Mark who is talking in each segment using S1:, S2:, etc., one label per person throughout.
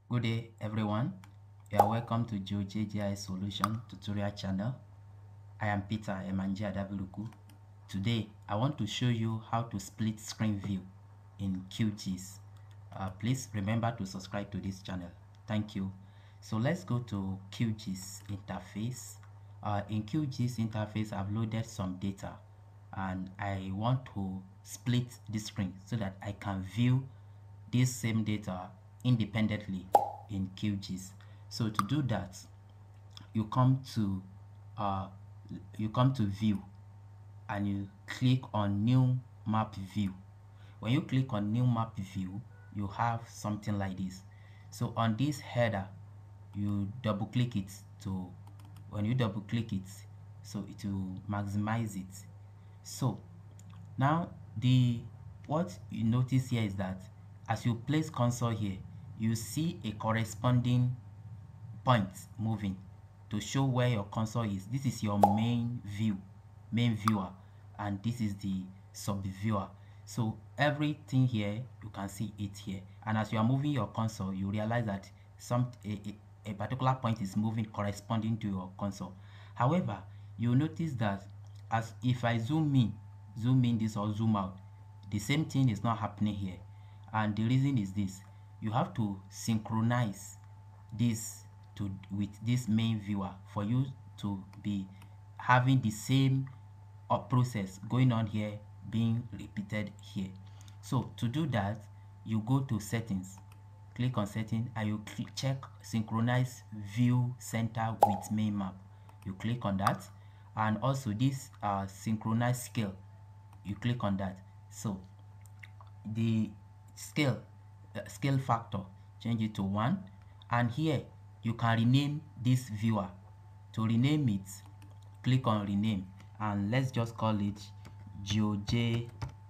S1: Good day everyone, you are welcome to Geojay solution tutorial channel. I am Peter Emanje Adaviluku. Today I want to show you how to split screen view in QGIS. Please remember to subscribe to this channel. Thank you. So let's go to QGIS interface. In QGIS interface I've loaded some data and I want to split the screen so that I can view this same data independently in QGIS. So to do that, you come to view and you click on new map view. When you click on new map view, you have something like this. So on this header, you double click it to, when you double click it, so it will maximize it. So now what you notice here is that as you place cursor here, you see a corresponding point moving to show where your cursor is. This is your main viewer, and this is the sub viewer. So everything here, you can see it here, and as you are moving your cursor, you realize that a particular point is moving corresponding to your cursor. However, you notice that as if I zoom in this or zoom out, the same thing is not happening here. And the reason is this: you have to synchronize this with this main viewer for you to be having the same process going on here being repeated here. So to do that, you go to settings, click on setting, and you check synchronize view center with main map. You click on that, and also this synchronize scale, you click on that. So the scale factor, change it to 1, and here you can rename this viewer. To rename it, click on rename, and let's just call it Geojay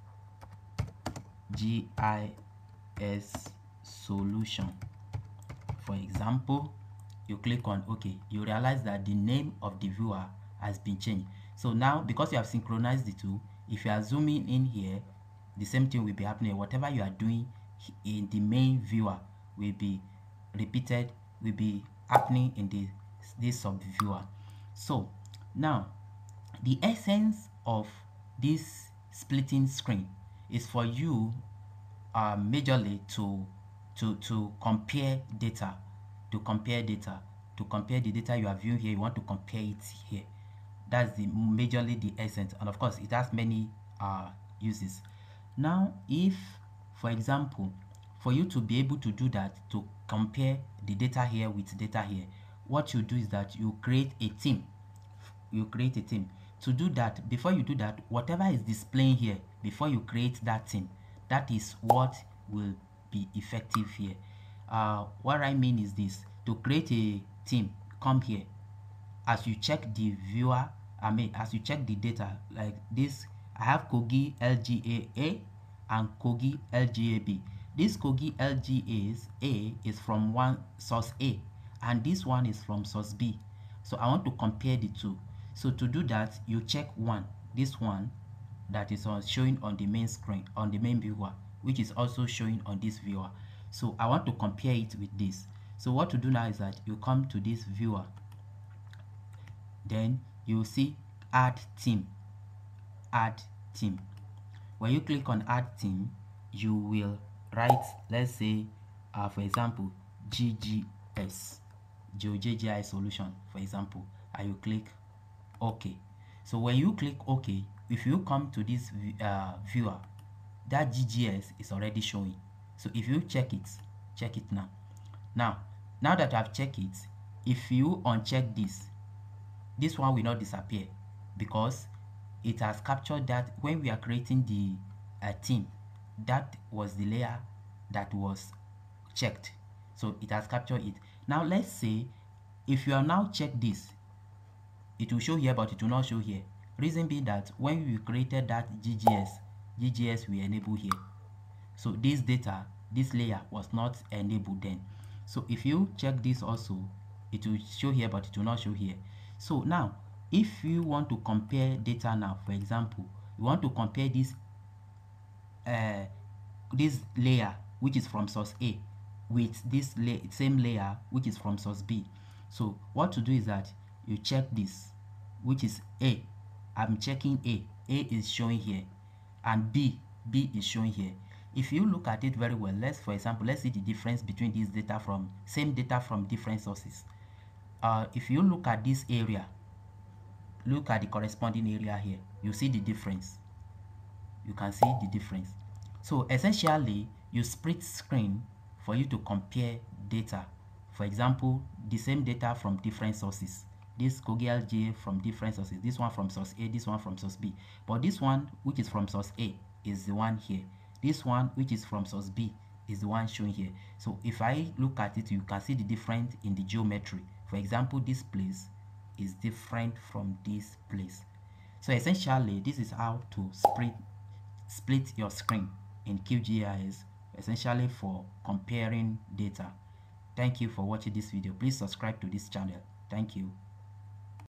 S1: GIS solution. For example, you click on OK. You realize that the name of the viewer has been changed. So now, because you have synchronized the two, if you are zooming in here, the same thing will be happening. Whatever you are doing in the main viewer will be repeated, will be happening in this sub viewer. So now, the essence of this splitting screen is for you majorly to compare data, to compare the data you are viewing here. You want to compare it here. That's majorly the essence, and of course it has many uses. Now, if for example, for you to be able to do that, to compare the data here with data here, what you do is that you create a team. To do that, before you do that, whatever is displaying here, before you create that team, that is what will be effective here. What I mean is this: to create a team, come here. As you check the viewer, as you check the data like this, I have QGIS LGA and QGIS LGA. This QGIS LGA is from one source A, and this one is from source B. So I want to compare the two. So to do that, you check this one that is showing on the main screen, on the main viewer, which is also showing on this viewer. So I want to compare it with this. So what to do now is that you come to this viewer, then you see add team. When you click on add team, you will write, let's say for example, GGS, Geojay solution, for example, and you click OK. So when you click OK, if you come to this viewer, that GGS is already showing. So if you check it now. Now that I've checked it, if you uncheck this one will not disappear, because it has captured that when we are creating the team, that was the layer that was checked. So it has captured it. Now let's say if you are now check this, it will show here, but it will not show here. Reason being that when we created that GGS we enable here. So this data, this layer was not enabled then. So if you check this also, it will show here, but it will not show here. So now, if you want to compare data now, for example, you want to compare this layer which is from source A with this same layer which is from source B. So what to do is that you check this, which is A. I'm checking A. A is showing here, and B is showing here. If you look at it very well, for example, let's see the difference between these data from same data from different sources. If you look at this area, look at the corresponding area here, you see the difference. You can see the difference. So essentially, you split screen for you to compare data. For example, the same data from different sources. This Geojay from different sources. This one from source A, this one from source B. But this one, which is from source A, is the one here. This one, which is from source B, is the one shown here. So if I look at it, you can see the difference in the geometry. For example, this place is different from this place. So essentially, this is how to split your screen in QGIS, essentially for comparing data. Thank you for watching this video. Please subscribe to this channel. Thank you.